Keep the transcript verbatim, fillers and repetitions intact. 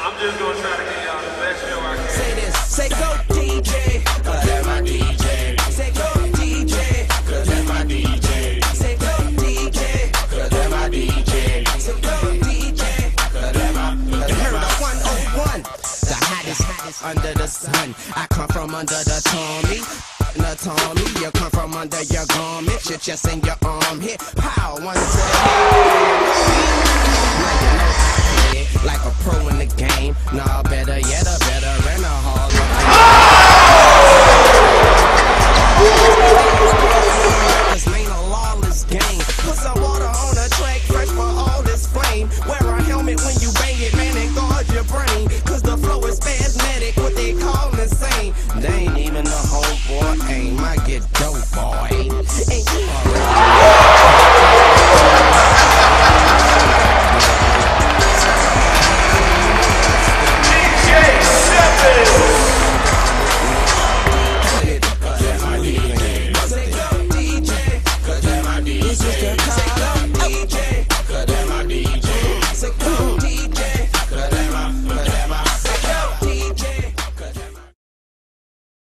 I'm just gonna try to get y'all the best show I can. Say this, say go D J, cause that's my D J. Say go D J, cause that's my D J. Say go D J, cause that's my D J. Say go D J, cause that's my, you heard the one oh one, the hottest, hottest under the sun. I come from under the Tommy. The Tommy, you come from under your garment, your chest and your arm hit. Pow, one to the like you know I play it, like a pro in the game. Nah, better yet, a better and a hall of fame. This ain't a lawless game. Put some water on the track, fresh for all this flame. Wear a helmet when you bang it, man, and guard your brain. Cause the flow is spasmodic, what they call insane. They ain't even the homeboy aim, I get dope, boy. And you D J, cause that's my D J.